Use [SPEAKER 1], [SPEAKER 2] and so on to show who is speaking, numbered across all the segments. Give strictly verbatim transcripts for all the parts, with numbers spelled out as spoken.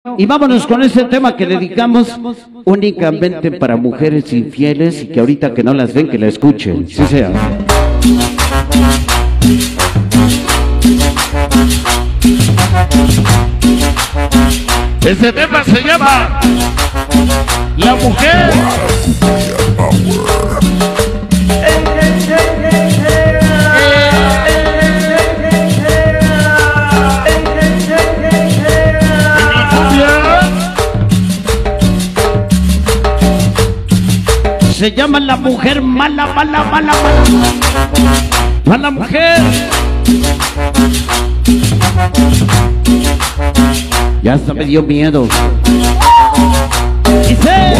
[SPEAKER 1] Y vámonos con ese tema que dedicamos únicamente para mujeres infieles y que ahorita que no las ven, que la escuchen. Sí sea.
[SPEAKER 2] Ese tema se llama La Mujer.
[SPEAKER 1] Se llama La Mujer Mala, Mala, Mala, Mala. Mala mujer. Ya hasta me dio miedo. Dice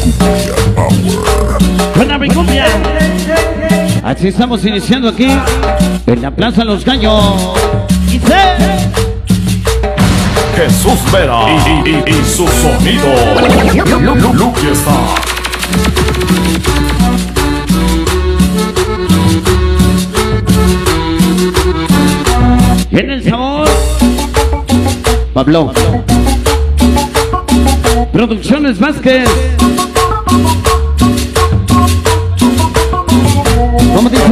[SPEAKER 1] buena mi cumbia. Así estamos iniciando aquí en la Plaza Los Gallos. Dice
[SPEAKER 3] Jesús Vera y, y, y, y su sonido. Lucky está.
[SPEAKER 1] ¿Tiene el sabor? Pablo. Producciones Vázquez. ¿Cómo dice?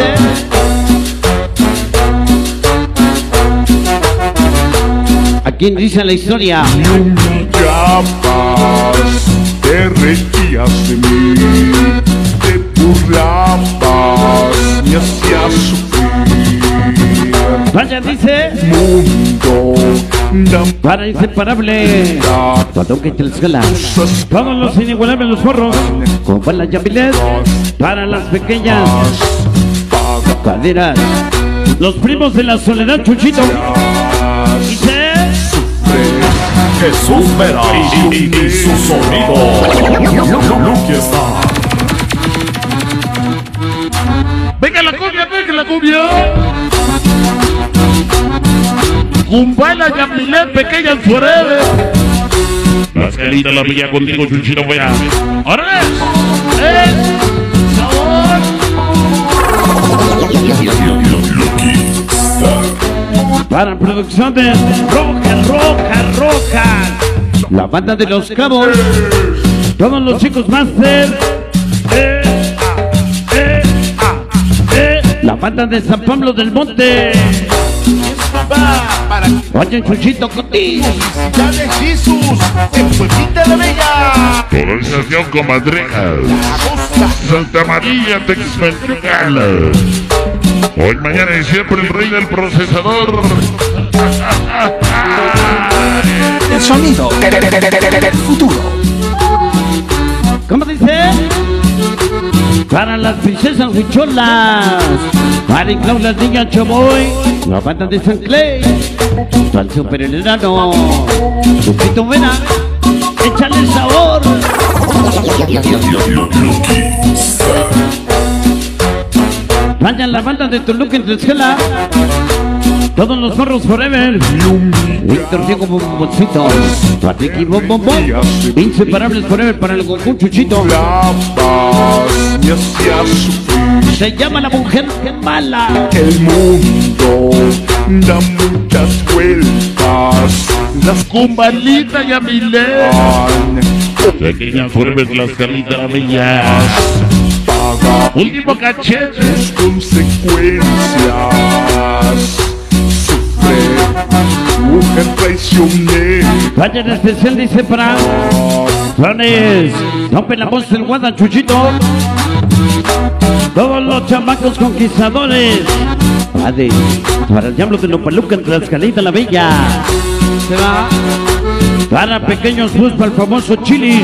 [SPEAKER 1] ¿A quién dice la historia?
[SPEAKER 4] Me humillabas, te reías de mí, te burlabas, me hacías sufrir.
[SPEAKER 1] Vaya, dice
[SPEAKER 4] Mundo, dame
[SPEAKER 1] para inseparable. Todo que te les gala. Todos los inigualables, los forros. Con la Yamilet. Para las pequeñas caderas. Los primos de la Soledad, Chuchito. Dice
[SPEAKER 3] Jesús Vera y, y, y su sonido. Lucky está.
[SPEAKER 2] Venga la cumbia, venga la cumbia. Kumbala, Yamilet, pequeñas forever. Las calitas, la bella contigo, Chuchito, fuera. ¡Ahora! ¡Eh! ¡Sabor!
[SPEAKER 1] para producción de Roca, Roca, Roca. La banda de Los Cabos. Todos los chicos máster. Eh, ah, eh, ah, eh. La banda de San Pablo del Monte. Oye, Chuchito Coti.
[SPEAKER 4] felicidades, Jesús, en Pueblita la Bella.
[SPEAKER 2] Organización Comadrejas. Santa María Texmelucan. Hoy, mañana y siempre el rey del procesador.
[SPEAKER 5] El sonido del futuro.
[SPEAKER 1] ¿Cómo dice? Para las princesas huicholas. Para incluir las niñas Choboy. La banda de San Clay. Al super enano. Chuchito Vera. Échale sabor. Vayan la banda de Toluca en Tlaxcala. Todos los morros forever. Víctor Diego Bomboncito. Patrick y Bom Bom Bom. Inseparables forever para el Goku Chuchito.
[SPEAKER 4] Me hacías sufrir.
[SPEAKER 1] Se llama La Mujer Mala.
[SPEAKER 4] El mundo da muchas vueltas. Las
[SPEAKER 2] Kumbalita, Yamilet.
[SPEAKER 4] van
[SPEAKER 2] Pequeñas forever, las calitas, la bella.
[SPEAKER 4] pagar
[SPEAKER 2] Último cachete.
[SPEAKER 4] sus consecuencias. Sufre, mujer traicioné.
[SPEAKER 1] Vaya en especial dice para Juanes. Rompe la voz del Guada Chuchito. Todos los chamacos conquistadores. Padre, para el diablo de Lopaluca en Tlaxcalita la Bella. Se va. Para pequeños bus para el famoso Chili.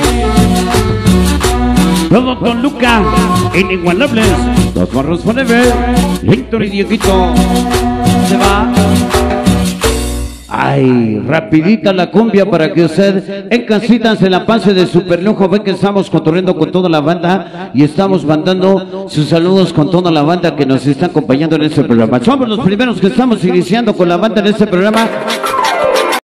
[SPEAKER 1] Todo con Luca. Inigualables. Los morros forever. Víctor y Dieguito. Se va. Ay, rapidita la cumbia para que usted en casita se la pase de super lujo. Ven que estamos cotorreando con toda la banda y estamos mandando sus saludos con toda la banda que nos está acompañando en este programa. Somos los primeros que estamos iniciando con la banda en este programa.